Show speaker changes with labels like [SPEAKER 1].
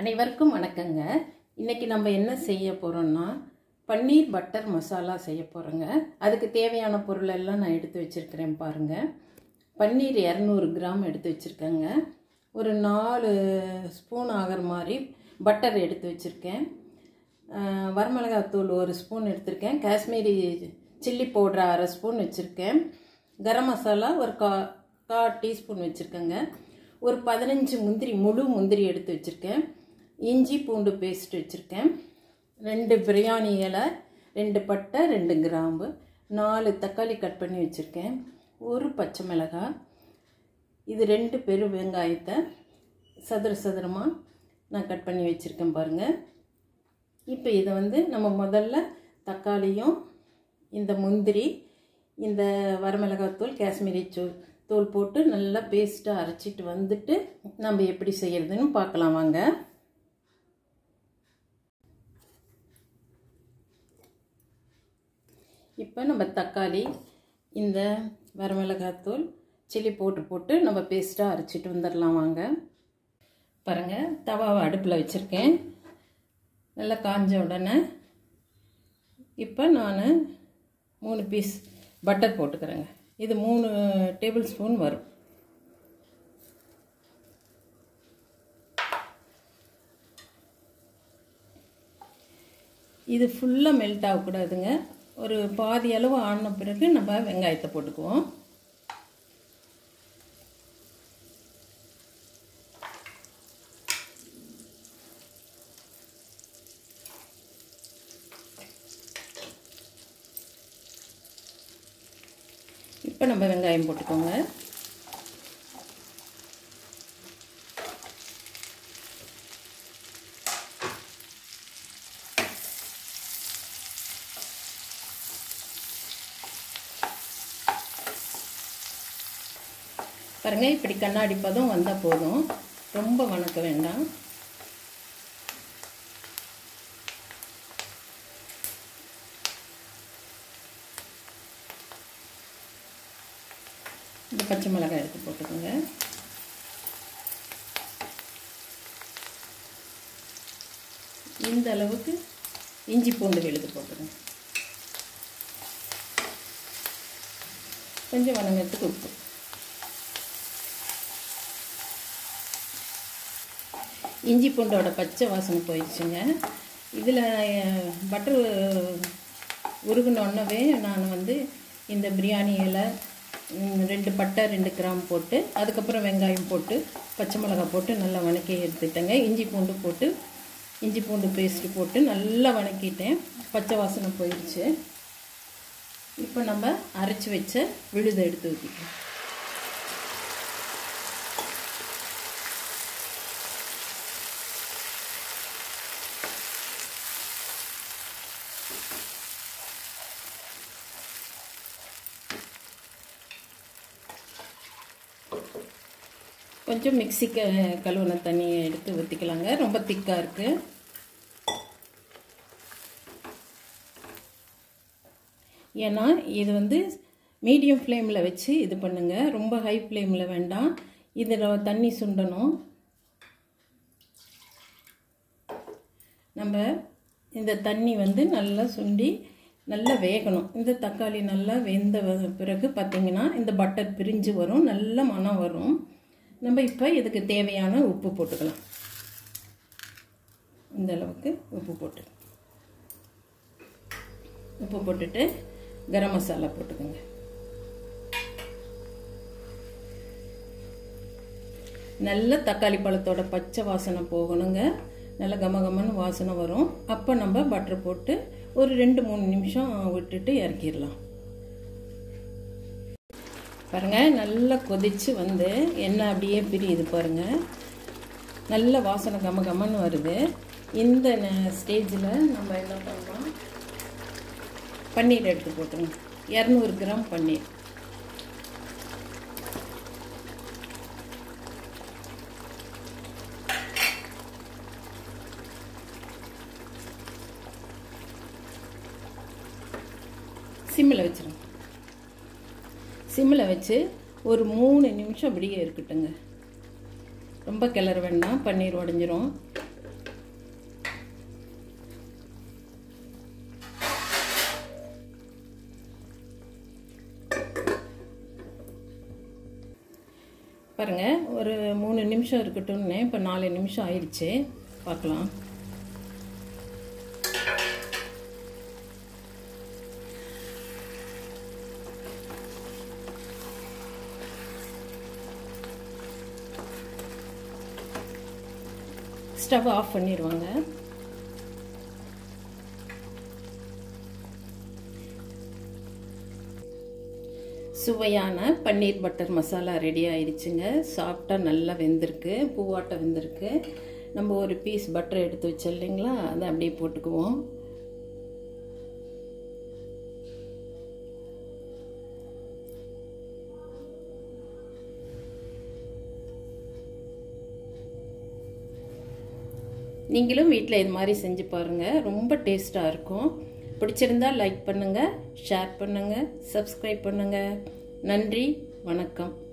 [SPEAKER 1] அனைவருக்கும் வணக்கங்க. இன்னைக்கு நம்ம என்ன செய்ய போறோம்னா பன்னீர் பட்டர் மசாலா செய்ய போறோங்க. அதுக்கு தேவையான பொருள் எல்லாம் நான் எடுத்து வச்சிருக்கேன் பாருங்க. பன்னீர் 200 கிராம் எடுத்து வச்சிருக்கேங்க. ஒரு 4 ஸ்பூன் ஆகிற மாதிரி பட்டர் எடுத்து வச்சிருக்கேன். வரமிளகாய் தூள் 1 ஸ்பூன் எடுத்திருக்கேன். காஷ்மீரி சில்லி பவுடர் 1/2 ஸ்பூன் வச்சிருக்கேன். கரம் மசாலா ஒரு 1/4 டீஸ்பூன் வச்சிருக்கேங்க. ஒரு 15 முந்திரி, முழு முந்திரி எடுத்து வச்சிருக்கேன். இஞ்சி பூண்டு பேஸ்ட் வச்சுருக்கேன். 2 பிரியாணி இலை, 2 பட்டை, 2 கிராம்பு, 4 தக்காளி கட் பண்ணி வச்சுருக்கேன். ஒரு பச்சை மிளகாய், இது 2 பெரு வெங்காயத்தை சதுரமாக நான் கட் பண்ணி வச்சுருக்கேன் பாருங்கள். இப்போ இதை நம்ம முதல்ல தக்காளியும் இந்த முந்திரி, இந்த வரமிளகாத்தூள், காஷ்மீரி தூள் போட்டு நல்லா பேஸ்ட்டாக அரைச்சிட்டு வந்துட்டு நம்ம எப்படி செய்கிறதுன்னு பார்க்கலாம் வாங்க. இப்போ நம்ம தக்காளி, இந்த வரமிளகாத்தூள், சில்லி பவுடர் போட்டு நம்ம பேஸ்ட்டாக அரைச்சிட்டு வந்துடலாம் வாங்க. பாருங்கள், தவாவை அடுப்பில் வச்சுருக்கேன். நல்லா காஞ்ச உடனே இப்போ நான் 3 பீஸ் பட்டர் போட்டுக்கிறேங்க. இது 3 டேபிள் ஸ்பூன் வரும். இது ஃபுல்லாக மெல்ட் ஆகக்கூடாதுங்க. ஒரு பாதி அளவு ஆன பிறகு நம்ம வெங்காயத்தை போட்டுக்குவோம். இப்போ நம்ம வெங்காயம் போட்டுக்கோங்க. பாருங்க, இப்படி கண்ணாடி பதம் வந்தால் போதும், ரொம்ப வணக்க வேண்டாம். இந்த பச்சை மிளகாய் எடுத்து போட்டுக்கோங்க. இந்த அளவுக்கு இஞ்சி பூண்டு விழுது போட்டுக்கோங்க. கொஞ்சம் வணங்கத்துக்கு உப்பு. இஞ்சி பூண்டோட பச்சை வாசனை போயிடுச்சுங்க. இதில் பட்டர் உருகுனோடனே நான் இந்த பிரியாணி இலை, 2 பட்டை, 2 கிராம் போட்டு, அதுக்கப்புறம் வெங்காயம் போட்டு, பச்சை மிளகாய் போட்டு நல்லா வணக்கி எடுத்துட்டேங்க. இஞ்சி பூண்டு பேஸ்ட்டு போட்டு நல்லா வணக்கிட்டேன். பச்சை வாசனை போயிடுச்சு. இப்போ நம்ம அரைச்சி வச்ச விழுதை எடுத்து ஊற்றிக்கலாம். கொஞ்சம் மிக்ஸி கழுவுன தண்ணியை எடுத்து ஊற்றிக்கலாங்க. ரொம்ப திக்காக இருக்குது. ஏன்னா இது மீடியம் ஃப்ளேமில் வச்சு இது பண்ணுங்க. ரொம்ப ஹை ஃப்ளேமில் வேண்டாம். இதில் தண்ணி சுண்டணும். நம்ம இந்த தண்ணி நல்லா சுண்டி நல்லா வேகணும். இந்த தக்காளி நல்லா வெந்த பிறகு பார்த்திங்கன்னா இந்த பட்டர் பிரிஞ்சு வரும், நல்ல மணம் வரும். நம்ம இப்போ இதுக்கு தேவையான உப்பு போட்டுக்கலாம். இந்த அளவுக்கு உப்பு போட்டுட்டு கரம் மசாலா போட்டுக்கோங்க. நல்ல தக்காளி பழத்தோட பச்சை வாசனை போகணுங்க. நல்ல கமகமன்னு வாசனை வரும். அப்போ நம்ம பட்டர் போட்டு ஒரு 2-3 நிமிஷம் விட்டுட்டு இறக்கிடலாம். பாருங்கள், நல்லா கொதிச்சு எண்ணெய் அப்படியே பிரியுது பாருங்கள். நல்ல வாசனை கமகமன்னு வருது. இந்த ஸ்டேஜில் நம்ம என்ன பண்ணலாம், பன்னீர் எடுத்து போட்டுருங்க. 200 கிராம் பன்னீர். சிம்மில் வச்சு ஒரு 3 நிமிஷம் அப்படியே இருக்கட்டுங்க. ரொம்ப கிளற வேண்டாம், பன்னீர் உடைஞ்சிரும். பாருங்கள், ஒரு 3 நிமிஷம் இருக்கட்டும்னு இப்போ 4 நிமிஷம் ஆயிடுச்சு. பார்க்கலாம். ஸ்டவ் ஆஃப் பண்ணிடுவாங்க. சுவையான பன்னீர் பட்டர் மசாலா ரெடி ஆயிடுச்சுங்க. சாஃப்டாக நல்லா வெந்திருக்கு, பூவாட்டை வெந்திருக்கு. நம்ம ஒரு பீஸ் பட்டர் எடுத்து வச்சோம் இல்லைங்களா, அதை அப்படியே போட்டுக்குவோம். நீங்களும் வீட்டில் இது மாதிரி செஞ்சு பாருங்கள், ரொம்ப டேஸ்ட்டாக இருக்கும். பிடிச்சிருந்தா லைக் பண்ணுங்கள், ஷேர் பண்ணுங்கள், சப்ஸ்கிரைப் பண்ணுங்கள். நன்றி, வணக்கம்.